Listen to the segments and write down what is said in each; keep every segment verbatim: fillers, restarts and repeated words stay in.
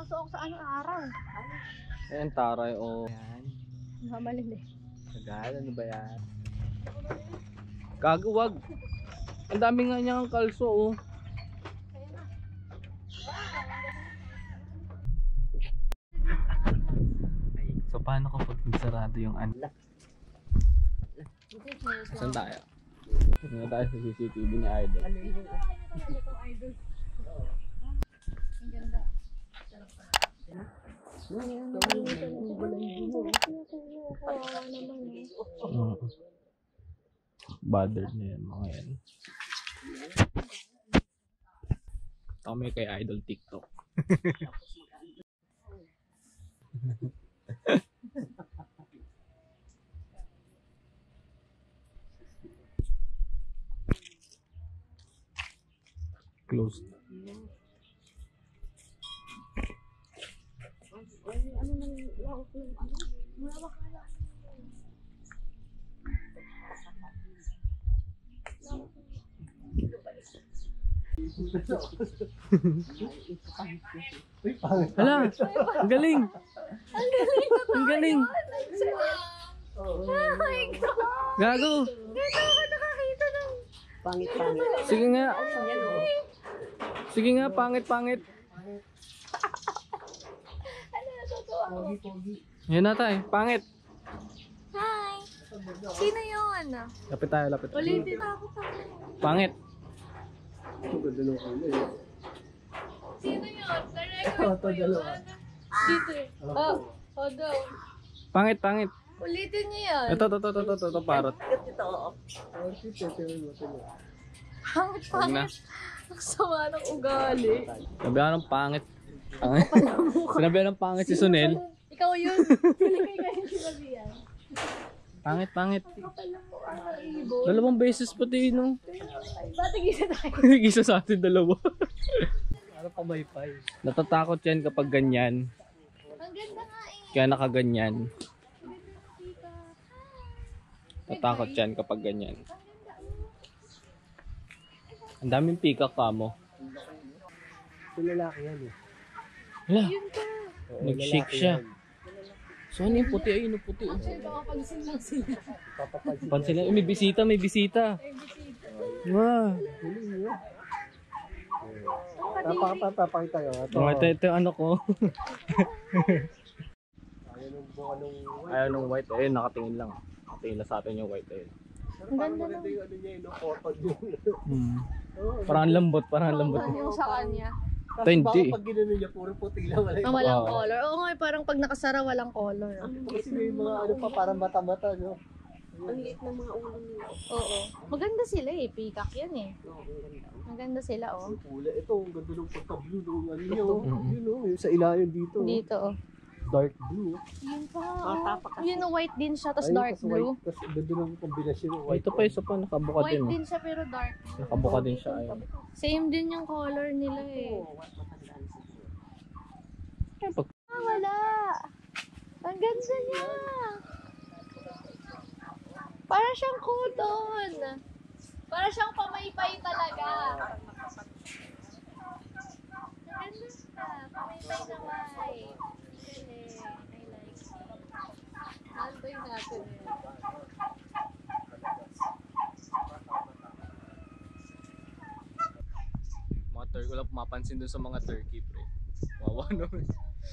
nakasuok sa anong araw. Ayan, taray o. Ayan. Mamalili. Tagal, ano ba yan? Gagawag. Ang dami nga niyang kalso oh. So paano kapag sarado yung ano? Saan tayo? Saan tayo sa C C T V ni Idol? Ano yun? Idol. Ang ganda. Mm. Bothered na yan mga yan. Kami kay Idol TikTok. Closed. Ano nang laos ng ano? Wala kaya. Hala, ang galing. Ang galing na Ang galing. Oh my God! Gago. Dito ako nakakita ng Pangit-pangit. Sige nga. Sige nga, pangit-pangit. ano natutuwa ko. Yan na tayo, pangit. Hi! Sino yun? Lapit tayo, lapit tayo. Ulitin ako pa. Pangit. Sino yun? Direct ko yun. Dito eh. Oh, hold on. Pangit, pangit. Ulitin niyo yan. Ito, ito, ito, ito, ito, ito, parot. Ito, oo. Pangit, pangit. Ang sama ng ugali. Sinabihan ng pangit. Pangit. Sinabihan ng pangit si Sunel. Ikaw yun. Piligay kayo sinabi yan. Pangit, pangit. Kapal lang po ang ibon. Dalawang beses pati, no? Ba't gisa tayo? Isa sa atin dalawa. Ano pa may pay? Natatakot yan kapag ganyan. Ang ganda nga eh. Kaya nakaganyan. Natatakot yan kapag ganyan. Ang daming peacock ka mo. Yung lalaki yan eh. Hala, Yun ka. nag-shake siya. So ano yung puti? Ayun yung puti. Actually, baka pagsin lang sila. Pansin lang, eh, may bisita, may bisita. Ay, bisita. Wow. Napakapapakita yun. Ito. Oh, ito, ito yung ano ko. Ayaw nung buka nung... Ayaw nung white. Ayun, nakatingin lang. Nakatingin lang sa atin yung white. Ayun. Ang ganda Maganda yung ano niya, yung photo niya. Hmm. Parang ang lambot, parang ang lambot. Yung sa kanya. Kasi Hindi. baka pag ginanon niya, puro puti lang. Wala Na yung... walang Wow. color. Oo nga, parang pag nakasara, walang color. ah. Kasi may mga ano pa, parang mata-mata, no? Ang liit ng mga ulo nila. Oo. Maganda sila eh. Peacock yan eh. Maganda sila oh. Ang kulay. Ito, ang ganda ng pagka-blue nung ano niya. oh. Mhm. Yun, oh, yung sa ilalim dito. oh. Dito oh. Dark blue. Yun pa Matapak oh. Yun oh, white din siya, tapos Ayun, dark tas blue. white, tas ganda ng kombinasyon ng white. Ito pa isa pa, nakabuka White din. din siya pero dark blue. Nakabuka din siya. Ayun. Same din yung color nila eh. Ayun, pag Ah, wala. Ang ganda niya. Para siyang cotton. Para siyang pamaypay talaga. Ang ganda siya. Pamaypay na white. Galing. I like it. Nandoy natin eh. mga turkey, wala pumapansin dun sa mga turkey, pre. Wawa naman.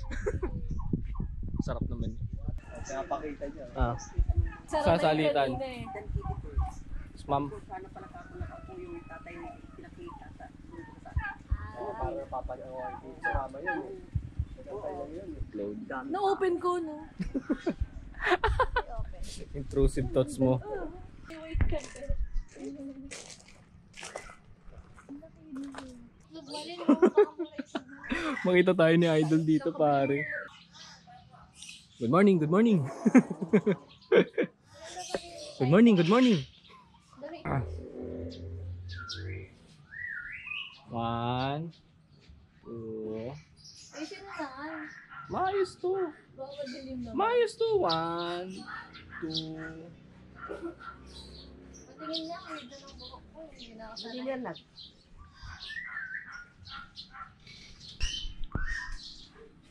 Sarap naman yun. Pinapakita niya. Ah, Sarap na yung Sasalitan. kanina eh. ma'am. Sana pala kakulaka po yung tatay na pinakita sa Oo, para napapagawa ko sa mama yun. eh. Tatay lang yun. eh. Load. Na-open ko, no? Intrusive thoughts mo. Wait ka. Nagwalin mo Makita tayo ni Idol dito, pare. Good morning, good morning. Good morning, good morning. Ah. One, two. Ay, sino na? Maayos to. Baka madilim naman. Maayos to. One, two. Patingin niya, may dyan ang buhok ko. Hindi na ako sanay. Hindi yan lang.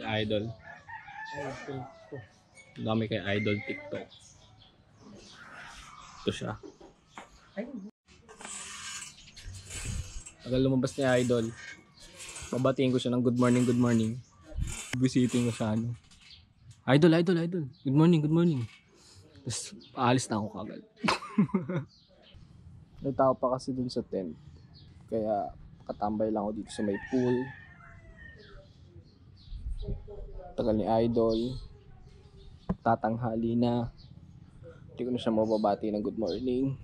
Si Idol. Ang dami kay Idol TikTok. Ito siya. Tagal lumabas ni Idol. Babatiin ko siya ng good morning, good morning. Visiting ko siya ano. Idol, Idol, Idol. Good morning, good morning. Tapos aalis na ako kagad. May tao pa kasi dun sa tent. Kaya katambay lang ako dito sa may pool. Tagal ni Idol. Tatanghali na. Hindi ko na siya mababati ng good morning.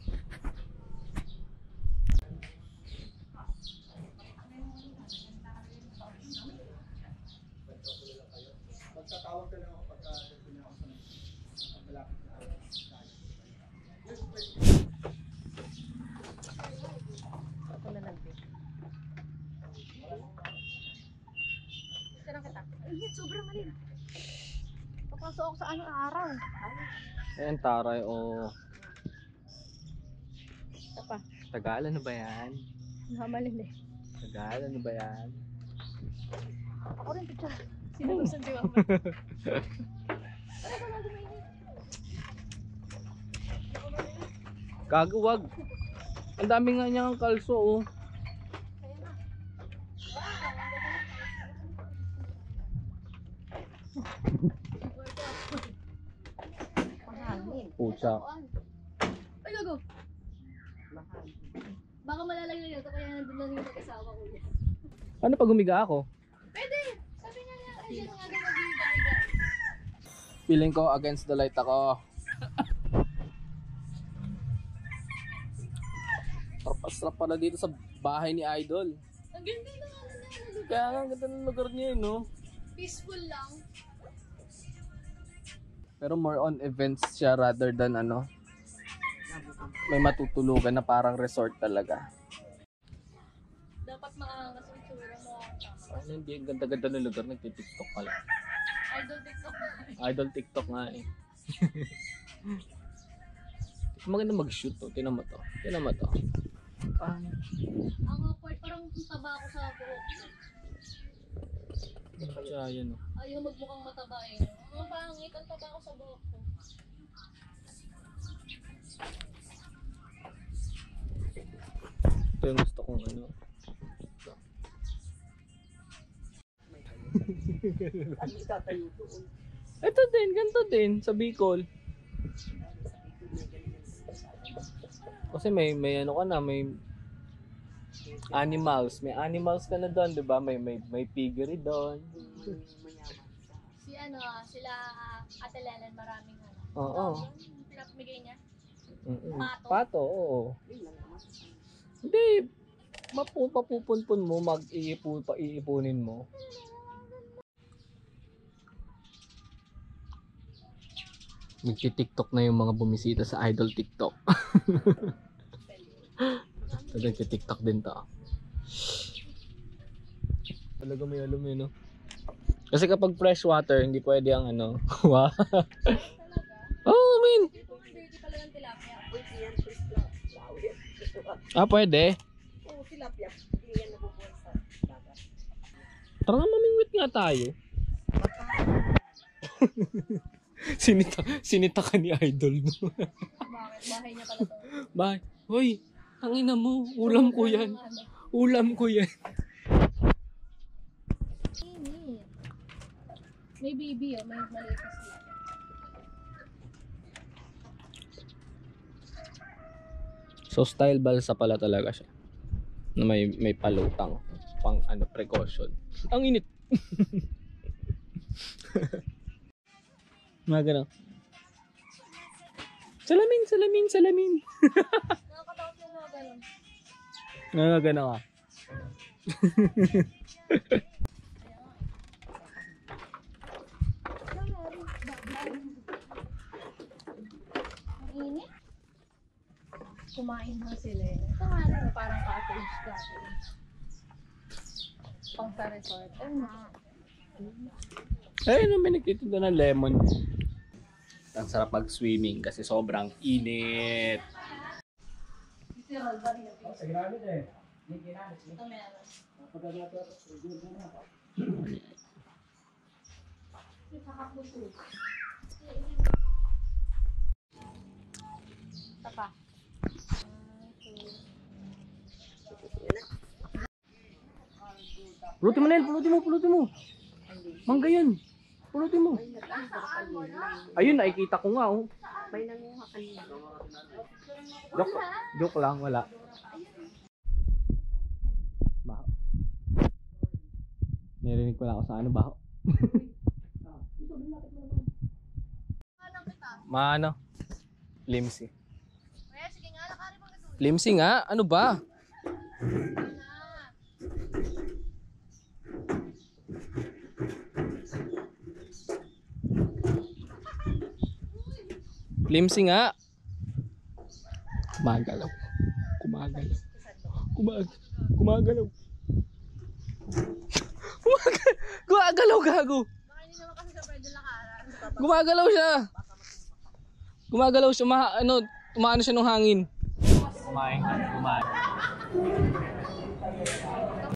Magtatawag ka lang ako pagka dito na ako sa malapit na tayo. Ako na lang din. Sarang kita. Ay, sobrang malin. Papasok ako sa anong araw. Ayan, taray o. Ito pa. Tagal, ano ba yan? Mamalin eh. Tagal, ano ba yan? Ako rin picture. Sinutusan si Mama. Ano ba lagi may init? Gagawag. Ang dami nga niya ang kalso oh. Kaya na. Mahangin. Pucha. Ay, gago. Baka malalagay na ito kaya nandun lang yung mag-asawa ko. Ano pag humiga ako? Pwede! Sabi nga niya, ay, yan nga daw mag-iiga-iga. Feeling ko against the light ako. Sarap pala dito sa bahay ni Idol. Ang ganda na nga na Kaya nga, ang ganda ng lugar niya eh, no? peaceful lang. Pero more on events siya rather than ano. May matutulugan na parang resort talaga. Dapat maangas ang tsura mo. Ano, hindi, ang ganda-ganda ng lugar. Nagtitiktok ka lang. Idol TikTok. Idol TikTok nga eh. Maganda mag-shoot to. Tinan mo to. Tinan mo to. Ah, Ang awkward, parang taba ako sa buhok. siya yun oh. Ayaw magmukhang mataba eh. Ang pangit, ang taba ako sa buhok ko. Ito yung gusto kong ano. Ano itatayo doon? Ito din, ganito din sa Bicol. Kasi may may ano ka na, may animals, may animals ka na doon, 'di ba? May may may piggery doon. Si ano, sila Ate Lelen, maraming ano. Oo. Pinapamigay niya. Mm-mm. Pato? Pato, oo. Hindi mapu papupunpun mo, mag-iipon pa iipunin mo. Nagti-TikTok na yung mga bumisita sa Idol TikTok. So, nagti-TikTok din to. Talaga may alam eh, no? Kasi kapag fresh water, hindi pwede ang ano. Wow. Oh, I mean. Dirty pala ng tilapia. Ah, pwede. Oo, tilapia. Hindi yan nabubuhay sa dagat. Tara nga, mamingwit nga tayo. sinita, sinita ka ni Idol mo. Bakit? Bahay niya pala to. Bye. Hoy, tangina mo. Ulam ko yan. Ulam ko yan. Init. May baby oh, may maliit na sila. So style balsa pala talaga siya. Na may may palutang pang ano precaution. Ang init. Mga ganun. Salamin, salamin, salamin. Nakakatakot yung mga ganun. Mga ganun ka. Ang init. Kumain na sila eh. Ito nga rin, parang cottage cottage. Pang sa resort. Ayun na. Ayun, may nagtitinda ng lemon. Ang sarap mag-swimming kasi sobrang init. Sa ginamit eh. Hindi ginamit. Ito meron. Pagkagato, siguro na. Tapa. Pulutin mo na yan, pulutin mo, pulutin mo. Mangga yun. Pulutin mo. Ayun, nakikita ko nga oh. May nanguha kanina. Joke, joke lang, wala. Baho. Narinig ko lang ako sa ano, baho. Maano? Limsi. Kaya sige nga, lakari mo ito. Limsi nga? Ano ba? Limsi nga. Kumagalaw. Kumagalaw. Kumag kumagalaw. Kumagalaw. Gumagalaw gago. Baka hindi naman kasi sa pwede lakaran. Gumagalaw siya. Gumagalaw siya. Ma ano, tumaano siya ng hangin. Kumain ka, kumain.